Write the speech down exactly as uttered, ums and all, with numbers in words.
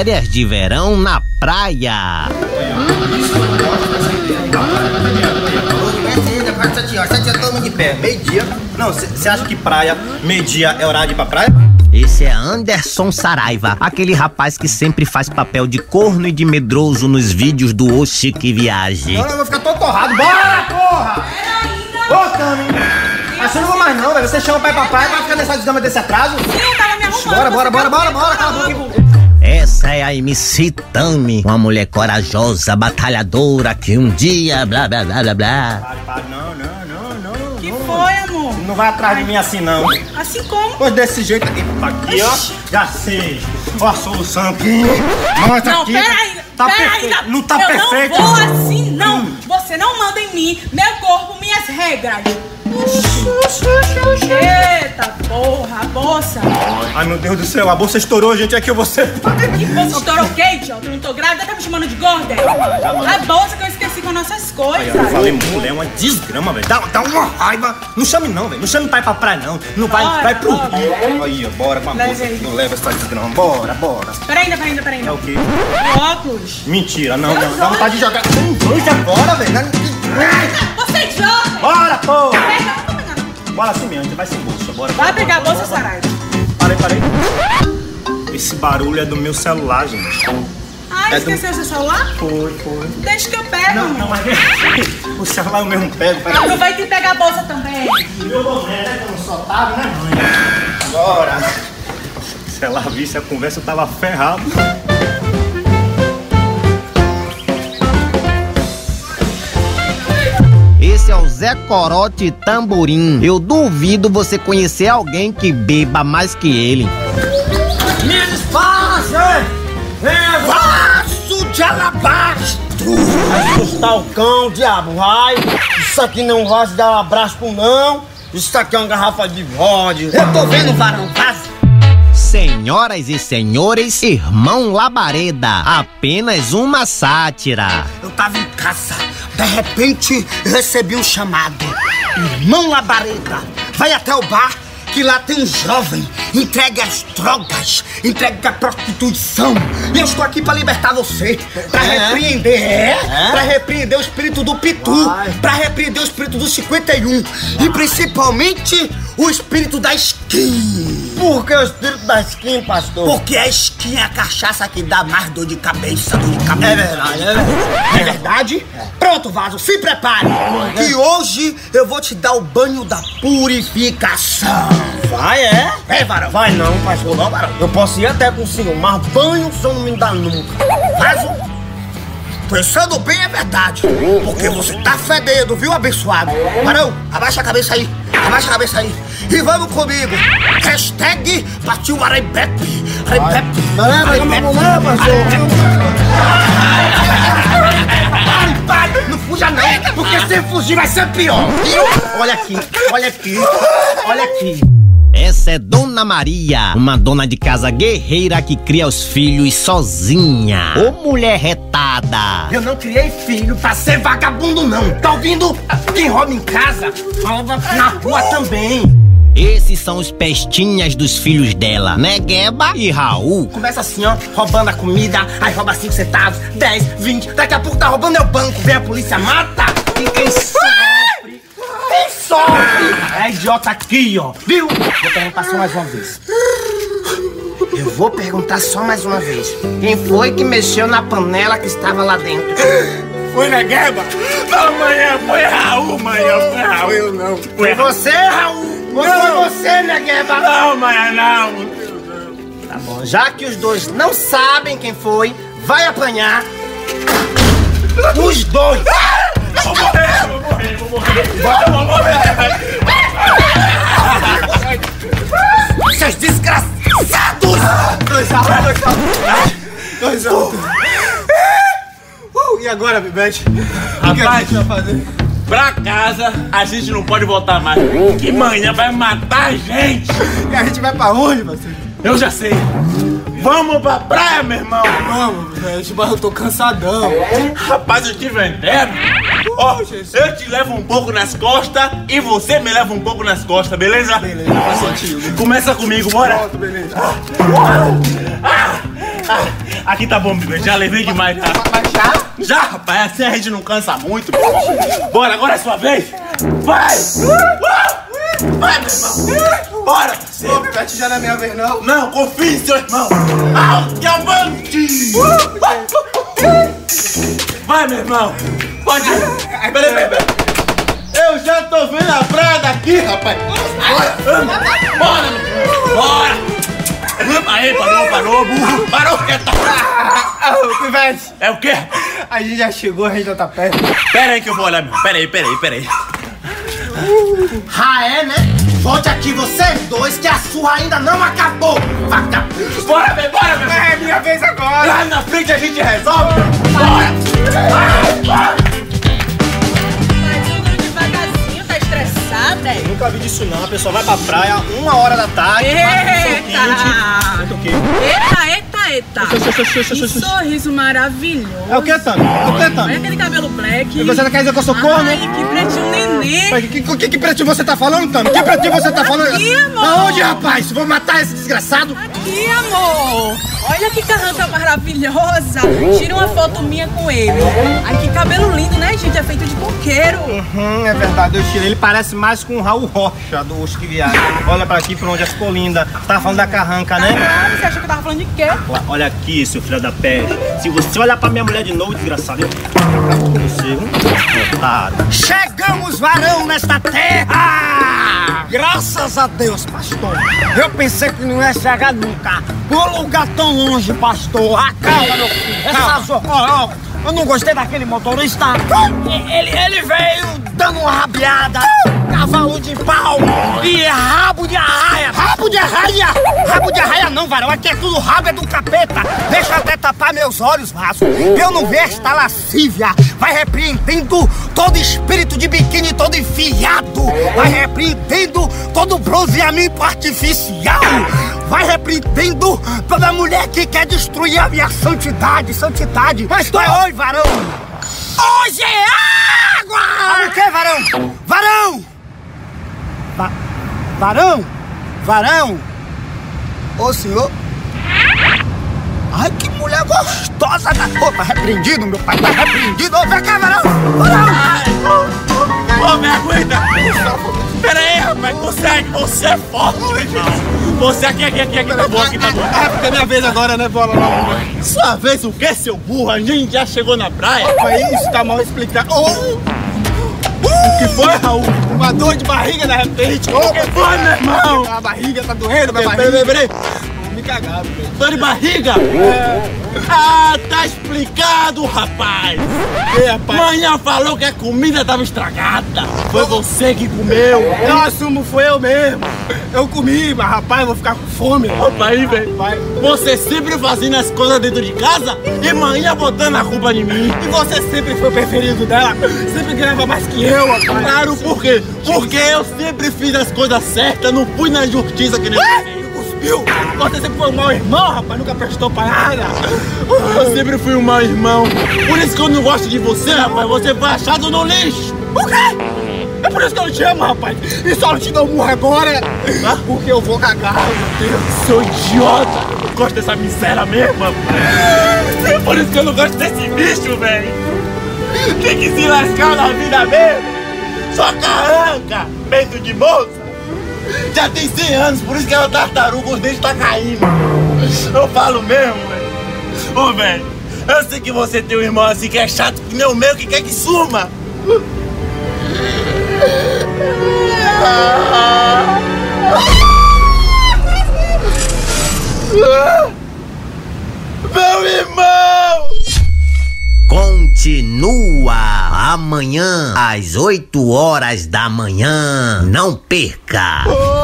férias de verão na praia. Sete horas, sete horas todo mundo de pé, meio-dia. Não, você acha que praia, meio-dia é horário de ir pra praia? Esse é Anderson Saraiva, aquele rapaz que sempre faz papel de corno e de medroso nos vídeos do Oxi Que Viagem. Não, eu vou ficar todo torrado. Bora, porra! Ô, Cami! Assim eu não vou mais não, velho. Você chama o pai pra praia, vai ficar nessa desgrama desse atraso? Sim, eu tava me arrumando. Bora, bora, bora, bora, bora, cala a boca. Essa é a M C Tami, uma mulher corajosa, batalhadora, que um dia blá blá blá blá blá. Pare, pare, não, não, não, não. Que foi, amor? Não vai atrás de mim assim, não. Assim como? Pois desse jeito aqui, aqui, ó. Já sei. Ó a solução aqui. Mostra Não, aqui. peraí. Tá pera perfeito. aí, Não tá eu perfeito. Eu não vou assim, não. Hum. Você não manda em mim, meu corpo, minhas regras. Eita porra, a bolsa. Ai, meu Deus do céu, a bolsa estourou, gente. É que você... Que bolsa estourou o quê, idiota? Eu não tô grávida, tá me chamando de gorda? A bolsa que eu esqueci com nossas coisas. Eu falei, mulher, é uma desgrama, velho. Dá, dá uma raiva. Não chame não, velho. Não chame pai pra praia, não. Não vai, Bora, vai pro bora. rio. Aí, ó, bora com a Leve bolsa. aí. Não leva essa desgrama. Bora, bora. Peraí, ainda, peraí, ainda, peraí. É o quê? O óculos. Mentira, não, Meus não. Dá vontade de olhos. jogar um dois agora, velho. Você é idiota. Bora, porra. Pega, não tô pegando. Bora assim mesmo, a gente vai sem bolsa. Bora. Vai bora, pegar a bora, bolsa, bora, Saraiva. Parei, parei. Esse barulho é do meu celular, gente. Ah, É esqueceu do... seu celular? Foi, foi. Deixa que eu pego. Não, não, mas o celular eu mesmo pego. Pera. Aproveita e pega a bolsa também. Meu boné, né? Que eu não sou otário, né, mãe? Bora. Se ela visse a conversa, eu tava ferrado. Esse é o Zé Corote Tamborim. Eu duvido você conhecer alguém que beba mais que ele. Me desfaça! É vaso de alabastro! Assustar o cão, diabo, vai! Isso aqui não vai se dar um abraço pro não! Isso aqui é uma garrafa de vodka! Eu tô vendo o varão, vaso! Senhoras e senhores, Irmão Labareda, apenas uma sátira. Eu tava em casa, de repente recebi um chamado. Irmão Labareda, vai até o bar, que lá tem um jovem, entregue as drogas, entregue a prostituição. E eu estou aqui pra libertar você, pra é. repreender, é, é? pra repreender o espírito do Pitu, Vai. pra repreender o espírito do cinquenta e um e principalmente o espírito da skin. Por que o espírito da skin, pastor? Porque a skin é a cachaça que dá mais dor de cabeça, dor de cabeça. É verdade, é verdade. É verdade? É. Pronto, vaso, se prepare, é. que hoje eu vou te dar o banho da purificação. Vai, é? É, varão. Vai não, pastor, não, varão. Eu posso ir até com o senhor, mas banho o senhor não me dá nunca. Vaso, pensando bem é verdade, porque você tá fedendo, viu, abençoado? Varão, abaixa a cabeça aí, abaixa a cabeça aí. E vamos comigo. Hashtag partiu Araibepe. Araibepe. Araibepe. Pare, pare, não fuja não, porque se fugir vai ser pior. Olha aqui, olha aqui, olha aqui. Essa é Dona Maria, uma dona de casa guerreira que cria os filhos sozinha. Ô mulher retada! Eu não criei filho pra ser vagabundo não. Tá ouvindo? Quem rouba em casa, rouba na rua também. Esses são os pestinhas dos filhos dela, Negueba e Raul. Começa assim, ó, roubando a comida, aí rouba cinco centavos, dez, vinte, daqui a pouco tá roubando é o banco, vem a polícia, mata, e quem sofre, quem sofre, é idiota aqui, ó, viu? Vou perguntar só mais uma vez. Eu vou perguntar só mais uma vez. Quem foi que mexeu na panela que estava lá dentro? Foi Negueba? Não, manhã, foi Raul, manhã, foi Raul. Foi eu não. Foi você, Raul? Ou foi você, Negueba? Não, manhã, não. Tá bom, já que os dois não sabem quem foi, vai apanhar os dois. Vou morrer, vou morrer, vou morrer. Eu vou morrer. Seus desgraçados! Dois altos, dois altos. Dois altos. Uh, e agora, Bibete? O que a gente vai fazer? Pra casa, a gente não pode voltar mais. Que manhã vai matar a gente. E a gente vai pra onde, parceiro? Eu já sei. Vamos pra praia, meu irmão. Vamos, velho. Mas eu tô cansadão. Rapaz, eu te vendendo. Ó, oh, eu te levo um pouco nas costas e você me leva um pouco nas costas, beleza? Beleza, faz sentido. Começa comigo, bora. Pronto, beleza. Ah, ah, ah. Aqui tá bom, bebê. Já levei demais, já. Mas já? Já, rapaz. Assim a gente não cansa muito. Bora, agora é sua vez. Vai! Vai, meu irmão. Bora, parceiro. Ô, Pivete, já não é minha vez, não. Não, confie em seu irmão. Avante! Vai, meu irmão. Pode ir. Peraí, peraí, peraí. Eu já tô vendo a praia daqui, rapaz. Bora! Bora, meu irmão. Bora! Aí, parou, parou, burro. Parou, que tá... Ah, ô, Pivete. É o quê? A gente já chegou, a gente já tá perto. Pera aí que eu vou olhar, meu. Pera aí, pera aí, pera aí. Ah, é, né? Volte aqui vocês dois que a surra ainda não acabou. Vagabundo. Bora, meu, bora, meu. É minha vez agora. Lá na frente a gente resolve. Bora! Vai, vai! É. Nunca vi disso não, a pessoa vai pra praia uma hora da tarde, Eita! o quê? Eita, eita, eita! Que sorriso maravilhoso! É o que, Tami? É o que, Olha Tami? aquele cabelo black! E você quer dizer que eu sou corno? Ai, que pretinho nenê! Mas que, que, que pretinho você tá falando, Tami? Que pretinho você tá falando? Aqui, amor! Aonde, rapaz? Vou matar esse desgraçado! Aqui, amor! Olha que carranca maravilhosa! Tira uma foto minha com ele! Ai, que cabelo lindo, né, gente? É feito de coqueiro! Uhum, é verdade, eu tirei. Ele parece mais com o Raul Rocha do Os que Viagem. Olha pra aqui, pra onde ficou linda. Tava falando da carranca, né? Ah, você achou que eu tava falando de quê? Olha aqui, seu filho da peste. Se você olhar pra minha mulher de novo, desgraçado, eu acabo com você, viu? Otário. Chegamos, varão, nesta terra! Graças a Deus, pastor. Eu pensei que não ia chegar nunca. Um lugar tão longe, pastor. Ah, calma, meu filho. Essa sua... Ó, ó, eu não gostei daquele motorista. Ele, ele veio dando uma rabiada. Cavalo de pau e rabo de arraia. Rabo de arraia? Rabo de arraia não, varão. Aqui é tudo rabo, é do capeta. Deixa eu até tapar meus olhos, vaso. Eu não vejo esta lascívia. Vai repreendendo todo espírito de biquíni todo enfiado. Vai repreendendo todo bronzeamento artificial. Vai repreendendo toda mulher que quer destruir a minha santidade, santidade. Mas tu é oi, varão. Hoje é água! Ah, o que, varão? Varão! Va varão? Varão? Ô, senhor? Ai, que mulher gostosa! Ô, tá repreendido, meu pai, tá repreendido! Ô, vem cá, varão! Varão! Ô, me aguenta! Pera aí, rapaz, consegue, você é forte, meu irmão. Você aqui, aqui, aqui, aqui, tá bom, aqui, tá bom. É porque é minha vez agora, né, bola? Não. Sua vez o quê, seu burro? A gente já chegou na praia. Mas isso tá mal explicado. Oh! O que foi, Raul? Uma dor de barriga, de repente. O que foi, meu irmão? A barriga tá doendo, minha Peraí, barriga. peraí, peraí. Me cagaram, velho. Dor de barriga? É. Ah, tá explicado, rapaz. E, rapaz? Manhã falou que a comida tava estragada. Foi você que comeu. Eu assumo, foi eu mesmo. Eu comi, mas rapaz, eu vou ficar com fome. Opa aí, velho. Vai. Você sempre fazendo as coisas dentro de casa e manhã botando a culpa em mim. E você sempre foi o preferido dela, sempre ganhava mais que eu, rapaz. Claro, por quê? Porque eu sempre fiz as coisas certas, não fui na justiça que nem você. Viu? Você sempre foi um mau irmão, rapaz, nunca prestou pra nada. Eu sempre fui um mau irmão. Por isso que eu não gosto de você, rapaz. Você foi achado no lixo. O quê? É por isso que eu não te amo, rapaz. E só não te dou murro agora, ah? Porque eu vou cagar, meu Deus. Seu idiota. Eu gosto dessa miséria mesmo, rapaz. É por isso que eu não gosto desse bicho, velho. Tem que se lascar na vida mesmo. Só carranca, peito de moça. Já tem cem anos, por isso que é uma tartaruga, os dentes tá caindo. Eu falo mesmo, velho. Ô, velho, eu sei que você tem um irmão assim que é chato que nem o meu, que quer que suma. Meu irmão! Continua amanhã às oito horas da manhã. Não perca!